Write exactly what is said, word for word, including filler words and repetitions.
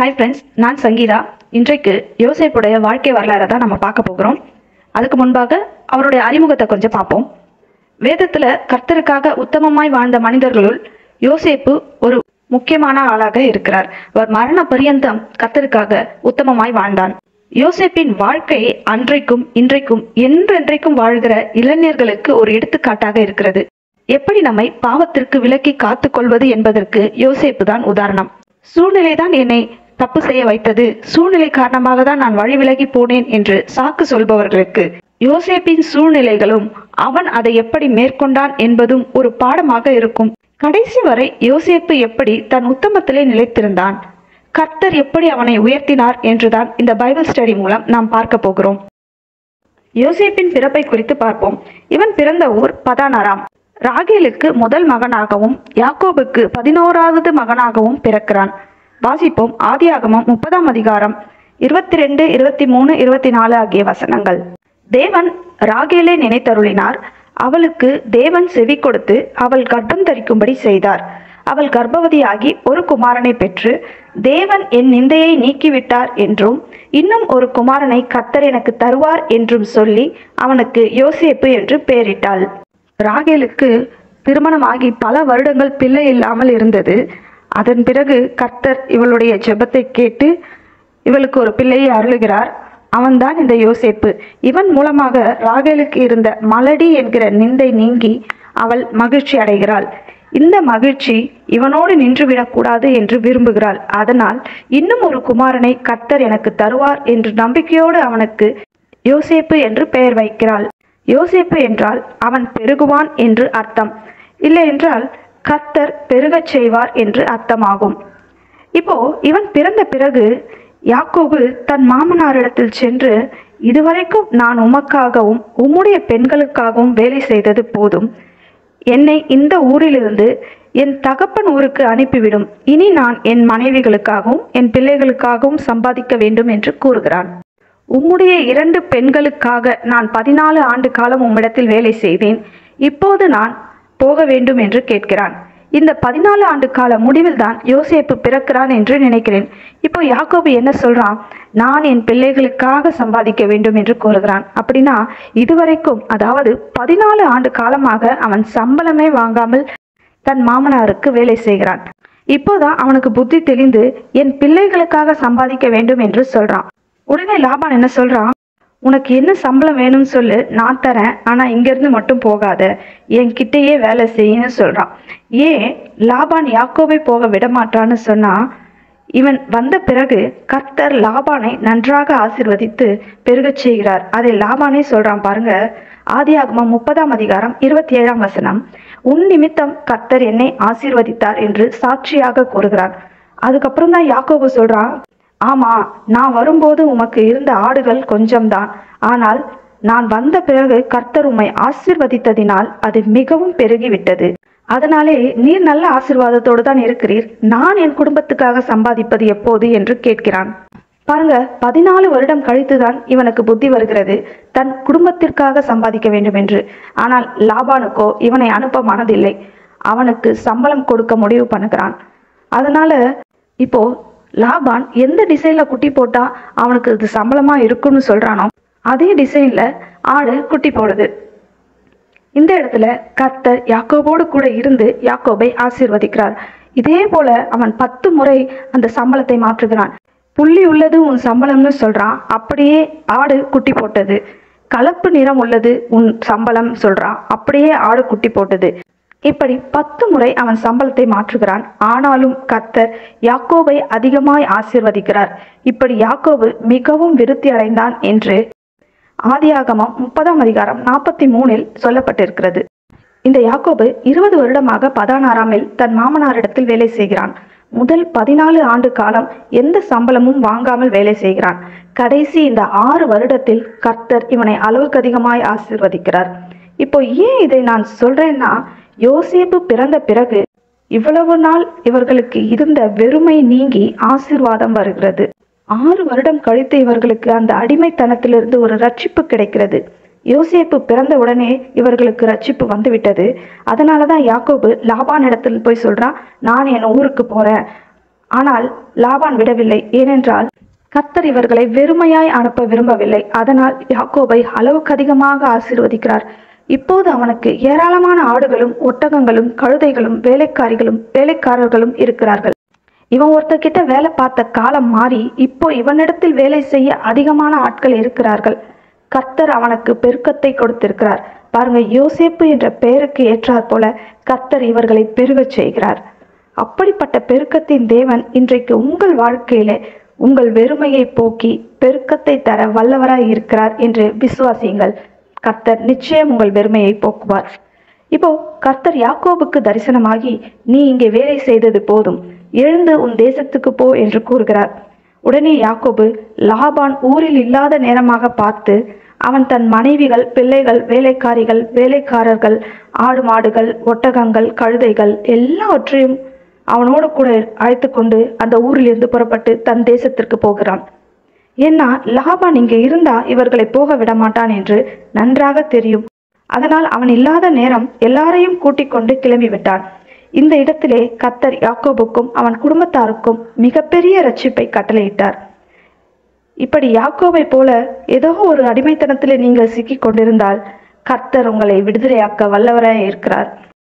Hi friends, நான் சங்கீதா. இன்றைக்கு யோசேப்புடைய வாழ்க்கை வரலாறை தான் நம்ம பார்க்க போகிறோம். அதுக்கு முன்பாக அவருடைய அறிமுகத்தை கொஞ்சம் பார்ப்போம். வேதத்தில் கர்த்தருக்காக உத்தமமாய் வாழ்ந்த மனிதர்களுள் யோசேப்பு ஒரு முக்கியமான ஆளாக இருக்கிறார். அவர் மரண பரியந்தம் கர்த்தருக்காக உத்தமமாய் வாழ்ந்தான். யோசேப்பின் வாழ்க்கை அன்றைக்கும் இன்றைக்கும் என்றென்றைக்கும் வாழ்கிற இளைஞர்களுக்கு ஒரு எடுத்துக்காட்டாக இருக்கிறது. எப்படி நம்மை பாவத்திற்கு விலக்கி காத்து கொள்வது என்பதற்கு யோசேப்பு தான் உதாரணம். சூழ்நிலைதான் என்னை தப்பு செய்ய வைத்தது, சூழ்நிலை காரணமாக தான் நான் வழி விலகி போனேன் என்று சாக்கு சொல்பவர்களுக்கு யோசேப்பின் சூழ்நிலைகளும் அவன் அதை எப்படி மேற்கொண்டான் என்பதும் ஒரு பாடமாக இருக்கும். கடைசி வரை யோசேப்பு எப்படி தன் உத்தமத்திலே நிலைத்திருந்தான், கர்த்தர் எப்படி அவனை உயர்த்தினார் என்றுதான் இந்த பைபிள் ஸ்டடி மூலம் நாம் பார்க்க போகிறோம். யோசேப்பின் பிறப்பை குறித்து பார்ப்போம். இவன் பிறந்த ஊர் பதானாராம். ராகேலுக்கு முதல் மகனாகவும் யாக்கோபுக்கு பதினோராவது மகனாகவும் பிறக்கிறான். வாசிப்போம். ஆதியாகமம் முப்பதாம் அதிகாரம் இருபத்தி ரெண்டு இருபத்தி மூணு இருபத்தி நாலு ஆகிய வசனங்கள். தேவன் ராகேலை நினைத்தருளினார். அவளுக்கு தேவன் செவி கொடுத்து அவள் கர்ப்பம் தரிக்கும்படி செய்தார். அவள் கர்ப்பவதியாகி ஒரு குமாரனை பெற்று தேவன் என் நிந்தையை நீக்கிவிட்டார் என்றும் இன்னும் ஒரு குமாரனை கர்த்தர் எனக்கு தருவார் என்றும் சொல்லி அவனுக்கு யோசேப்பு என்று பெயரிட்டாள். ராகேலுக்கு திருமணமாகி பல வருடங்கள் பிள்ளை இல்லாமல் இருந்தது. அதன் பிறகு கர்த்தர் இவளுடைய ஜெபத்தை கேட்டு இவளுக்கு ஒரு பிள்ளையை அருளுகிறார். அவன்தான் இந்த யோசேப்பு. இவன் மூலமாக ராகேலுக்கு இருந்த மலடி என்கிற நிந்தை நீங்கி அவள் மகிழ்ச்சி அடைகிறாள். இந்த மகிழ்ச்சி இவனோடு நின்றுவிடக்கூடாது என்று விரும்புகிறாள். அதனால் இன்னும் ஒரு குமாரனை கர்த்தர் எனக்கு தருவார் என்று நம்பிக்கையோடு அவனுக்கு யோசேப்பு என்று பெயர் வைக்கிறாள். யோசேப்பு என்றால் அவன் பெருகுவான் என்று அர்த்தம், இல்லை என்றால் கர்த்தர் பெருகச் செய்வார் என்று அர்த்தமாகும். இப்போ இவன் பிறந்த பிறகு யாக்கோபு தன் மாமனாரிடத்தில் சென்று, இதுவரைக்கும் நான் உமக்காகவும் உம்முடைய பெண்களுக்காகவும் வேலை செய்தது போதும், என்னை இந்த ஊரிலிருந்து என் தகப்பன் ஊருக்கு அனுப்பிவிடும். இனி நான் என் மனைவிகளுக்காகவும் என் பிள்ளைகளுக்காகவும் சம்பாதிக்க வேண்டும் என்று கூறுகிறான். உம்முடைய இரண்டு பெண்களுக்காக நான் பதினாலு ஆண்டு காலம் உம்மிடத்தில் வேலை செய்தேன், இப்போது நான் போக வேண்டும் என்று கேட்கிறான். இந்த பதினாலு ஆண்டு கால முடிவில் தான் யோசேப்பு பிறக்கிறான் என்று நினைக்கிறேன். இப்போ யாக்கோபு என்ன சொல்றான், நான் என் பிள்ளைகளுக்காக சம்பாதிக்க வேண்டும் என்று கூறுகிறான். அப்படின்னா இதுவரைக்கும், அதாவது பதினாலு ஆண்டு காலமாக அவன் சம்பளமே வாங்காமல் தன் மாமனாருக்கு வேலை செய்கிறான். இப்போதான் அவனுக்கு புத்தி தெளிந்து என் பிள்ளைகளுக்காக சம்பாதிக்க வேண்டும் என்று சொல்றான். உடனே லாபான் என்ன சொல்றான், உனக்கு என்ன சம்பளம் வேணும்னு சொல்லு, நான் தரேன், ஆனா இங்கிருந்து மட்டும் போகாத, என்கிட்டயே வேலை செய்யன்னு சொல்றான். ஏன் லாபான் யாக்கோபை போக விடமாட்டான்னு சொன்னா, இவன் வந்த பிறகு கர்த்தர் லாபானை நன்றாக ஆசீர்வதித்து பெருகச் செய்கிறார். அதை லாபானே சொல்றான் பாருங்க. ஆதியாகமம் முப்பதாம் அதிகாரம் இருபத்தி ஏழாம் வசனம், உன் நிமித்தம் கர்த்தர் என்னை ஆசீர்வதித்தார் என்று சாட்சியாக கூறுகிறான். அதுக்கப்புறம் தான் யாக்கோபு சொல்றான், ஆமா, நான் வரும்போது உமக்கு இருந்த ஆடுகள் கொஞ்சம்தான், ஆனால் நான் வந்த பிறகு கர்த்தர் உம்மை ஆசீர்வதித்ததினால் அது மிகவும் பெருகிவிட்டது. அதனாலே நீர் நல்ல ஆசீர்வாதத்தோடு தான் இருக்கிறீர். நான் என் குடும்பத்துக்காக சம்பாதிப்பது எப்போது என்று கேட்கிறான். பாருங்க, பதினாலு வருடம் கழித்துதான் இவனுக்கு புத்தி வருகிறது தன் குடும்பத்திற்காக சம்பாதிக்க வேண்டும் என்று. ஆனால் லாபானுக்கோ இவனை அனுப்ப மனதில்லை. அவனுக்கு சம்பளம் கொடுக்க முடிவு பண்ணுகிறான். அதனால இப்போ லாபான் எந்த டிசைன்ல குட்டி போட்டா அவனுக்கு இது சம்பளமா இருக்குன்னு சொல்றானோ அதே டிசைன்ல ஆடு குட்டி போடுது. இந்த இடத்துல கர்த்தர் யாக்கோபோடு கூட இருந்து யாக்கோபை ஆசீர்வதிக்கிறார். இதே போல அவன் பத்து முறை அந்த சம்பளத்தை மாற்றுகிறான். புள்ளி உள்ளது உன் சம்பளம்னு சொல்றான், அப்படியே ஆடு குட்டி போட்டது. கலப்பு நிறம் உள்ளது உன் சம்பளம் சொல்றான், அப்படியே ஆடு குட்டி போட்டது. இப்படி பத்து முறை அவன் சம்பளத்தை மாற்றுகிறான். ஆனாலும் கர்த்தர் யாக்கோபை அதிகமாய் ஆசீர்வதிக்கிறார். இப்படி யாக்கோபு மிகவும் விருத்தி அடைந்தான் என்று ஆதியாகமம் முப்பதாம் அதிகாரம் நாற்பத்தி மூணில் சொல்லப்பட்டிருக்கிறது. இந்த யாக்கோபு இருபது வருடமாக பதானாராமில் தன் மாமனாரிடத்தில் வேலை செய்கிறான். முதல் பதினாலு ஆண்டு காலம் எந்த சம்பளமும் வாங்காமல் வேலை செய்கிறான். கடைசி இந்த ஆறு வருடத்தில் கர்த்தர் இவனை அளவுக்கு அதிகமாய் ஆசீர்வதிக்கிறார். இப்போ ஏன் இதை நான் சொல்றேன்னா, யோசேப்பு பிறந்த பிறகு இவ்வளவு நாள் இவர்களுக்கு இருந்த வெறுமை நீங்கி ஆசீர்வாதம் வருகிறது. ஆறு வருடம் கழித்து இவர்களுக்கு அந்த அடிமைத்தனத்திலிருந்து ஒரு ரட்சிப்பு கிடைக்கிறது. யோசேப்பு பிறந்த உடனே இவர்களுக்கு ரட்சிப்பு வந்துவிட்டது. அதனாலதான் யாக்கோபு லாபான் இடத்துல போய் சொல்றான், நான் என் ஊருக்கு போறேன், ஆனால் லாபான் விடவில்லை. ஏனென்றால் கர்த்தர் இவர்களை வெறுமையாய் அனுப்ப விரும்பவில்லை. அதனால் யாக்கோபை அளவுக்கு அதிகமாக ஆசீர்வதிக்கிறார். இப்போது அவனுக்கு ஏராளமான ஆடுகளும் ஒட்டகங்களும் கழுதைகளும் வேலைக்காரிகளும் வேலைக்காரர்களும் இருக்கிறார்கள். இவன் ஒருத்தர்கிட்ட வேலை பார்த்த காலம் மாறி இப்போ இவனிடத்தில் வேலை செய்ய அதிகமான ஆட்கள் இருக்கிறார்கள். கர்த்தர் அவனுக்கு பெருக்கத்தை கொடுத்திருக்கிறார். பாருங்க, யோசேப்பு என்ற பெயருக்கு ஏற்றாற் போல கர்த்தர் இவர்களை பெருகச் செய்கிறார். அப்படிப்பட்ட பெருக்கத்தின் தேவன் இன்றைக்கு உங்கள் வாழ்க்கையில உங்கள் வெறுமையை போக்கி பெருக்கத்தை தர வல்லவராய் இருக்கிறார் என்று விசுவாசியுங்கள். கர்த்தர் நிச்சயம் உங்கள் வெறுமையை போக்குவார். இப்போ கர்த்தர் யாக்கோபுக்கு தரிசனமாகி, நீ இங்கே வேலை செய்தது போதும், எழுந்து உன் தேசத்துக்கு போ என்று கூறுகிறார். உடனே யாக்கோபு லாபான் ஊரில் இல்லாத நேரமாக பார்த்து அவன் தன் மனைவிகள், பிள்ளைகள், வேலைக்காரிகள், வேலைக்காரர்கள், ஆடு மாடுகள், ஒட்டகங்கள், கழுதைகள் எல்லாவற்றையும் அவனோடு கூட அழைத்து கொண்டு அந்த ஊரிலிருந்து புறப்பட்டு தன் தேசத்திற்கு போகிறான். ஏன்னா லாபான் இங்கே இருந்தா இவர்களை போக விட மாட்டான் என்று நன்றாக தெரியும். அதனால் அவன் இல்லாத நேரம் எல்லாரையும் கூட்டிக் கொண்டு கிளம்பி விட்டான். இந்த இடத்திலே கர்த்தர் யாக்கோபுக்கும் அவன் குடும்பத்தாருக்கும் மிகப்பெரிய ரட்சிப்பை கட்டளையிட்டார். இப்படி யாக்கோபை போல ஏதோ ஒரு அடிமைத்தனத்திலே நீங்கள் சிக்கிக் கொண்டிருந்தால் கர்த்தர் உங்களை விடுதலையாக்க வல்லவராய் இருக்கிறார்.